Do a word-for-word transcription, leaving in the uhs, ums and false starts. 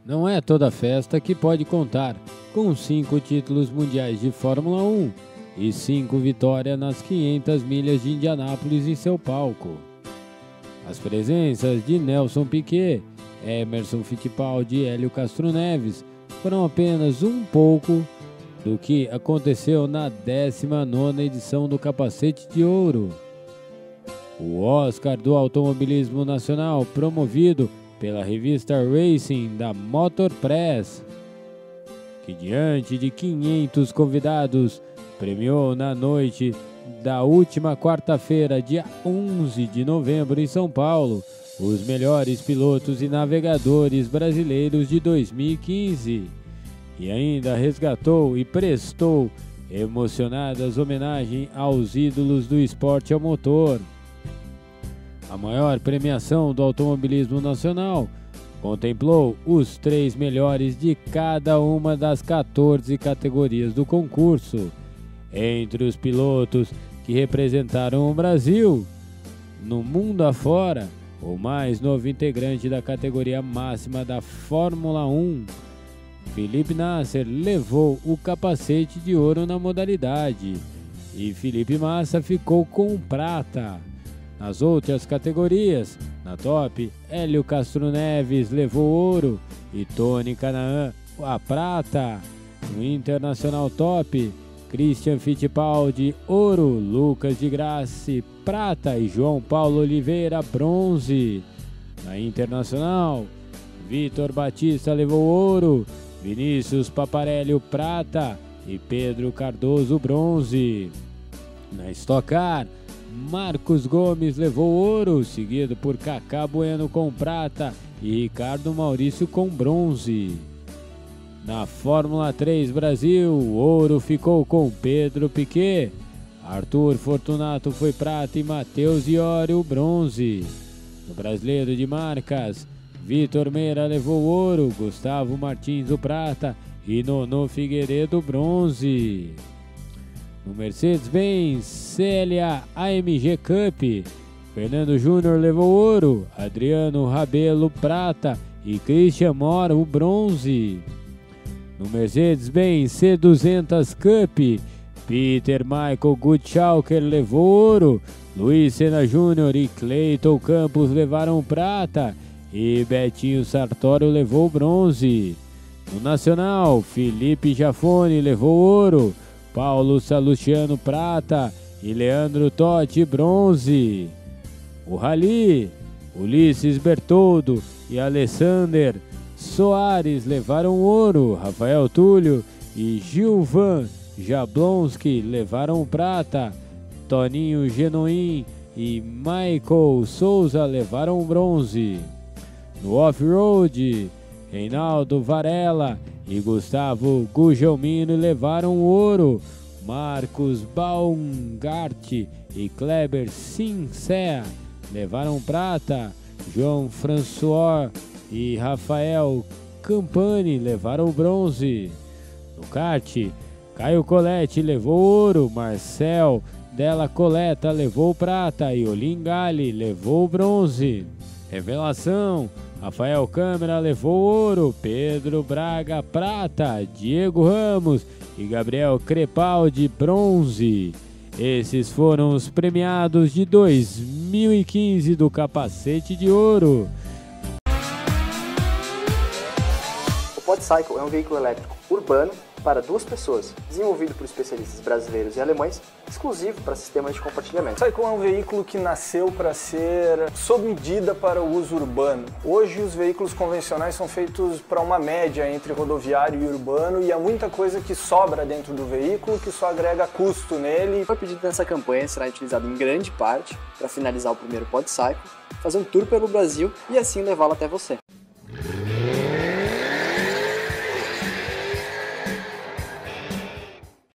Não é toda festa que pode contar com cinco títulos mundiais de Fórmula um e cinco vitórias nas quinhentas milhas de Indianápolis em seu palco. As presenças de Nelson Piquet, Emerson Fittipaldi e Hélio Castro Neves foram apenas um pouco do que aconteceu na décima nona edição do Capacete de Ouro. O Oscar do Automobilismo Nacional, promovido pela revista Racing da Motor Press, que diante de quinhentos convidados premiou na noite da última quarta-feira, dia onze de novembro, em São Paulo, os melhores pilotos e navegadores brasileiros de dois mil e quinze, e ainda resgatou e prestou emocionadas homenagens aos ídolos do esporte ao motor. A maior premiação do automobilismo nacional contemplou os três melhores de cada uma das quatorze categorias do concurso. Entre os pilotos que representaram o Brasil no mundo afora, o mais novo integrante da categoria máxima da Fórmula um, Felipe Nasser, levou o capacete de ouro na modalidade, e Felipe Massa ficou com prata. Nas outras categorias, na top, Hélio Castro Neves levou ouro e Tony Canaan a prata. No Internacional Top, Christian Fittipaldi, ouro, Lucas de Grassi, prata e João Paulo Oliveira, bronze. Na Internacional, Vitor Batista levou ouro, Vinícius Paparelli, prata e Pedro Cardoso, bronze. Na Stock Car, Marcos Gomes levou ouro, seguido por Cacá Bueno com prata e Ricardo Maurício com bronze. Na Fórmula três Brasil, o ouro ficou com Pedro Piquet, Arthur Fortunato foi prata e Matheus Iório bronze. No Brasileiro de Marcas, Vitor Meira levou ouro, Gustavo Martins o prata e Nono Figueiredo bronze. No Mercedes-Benz C L A A M G Cup, Fernando Júnior levou ouro, Adriano Rabelo prata e Christian Mora o bronze. No Mercedes-Benz C duzentos Cup, Peter Michael Gutschalker levou ouro, Luiz Senna Júnior e Cleiton Campos levaram prata e Betinho Sartório levou bronze. No Nacional, Felipe Jafone levou ouro, Paulo Salustiano prata e Leandro Totti bronze. O Rally, Ulisses Bertoldo e Alessander Soares levaram ouro, Rafael Túlio e Gilvan Jablonski levaram prata, Toninho Genoim e Michael Souza levaram bronze. No Off-Road, Reinaldo Varela e Gustavo Gugelmino levaram ouro, Marcos Baumgart e Kleber Sincea levaram prata, João François e Rafael Campani levaram bronze. No kart, Caio Colette levou ouro, Marcel Della Coleta levou prata e Olim Gali levou bronze. Revelação, Rafael Câmara levou ouro, Pedro Braga prata, Diego Ramos e Gabriel Crepaldi bronze. Esses foram os premiados de dois mil e quinze do Capacete de Ouro. O PodCycle é um veículo elétrico urbano para duas pessoas, desenvolvido por especialistas brasileiros e alemães, exclusivo para sistemas de compartilhamento. O Cycle é um veículo que nasceu para ser sob medida para o uso urbano. Hoje os veículos convencionais são feitos para uma média entre rodoviário e urbano e há muita coisa que sobra dentro do veículo que só agrega custo nele. O pedido dessa campanha será utilizado em grande parte para finalizar o primeiro PodCycle, fazer um tour pelo Brasil e assim levá-lo até você.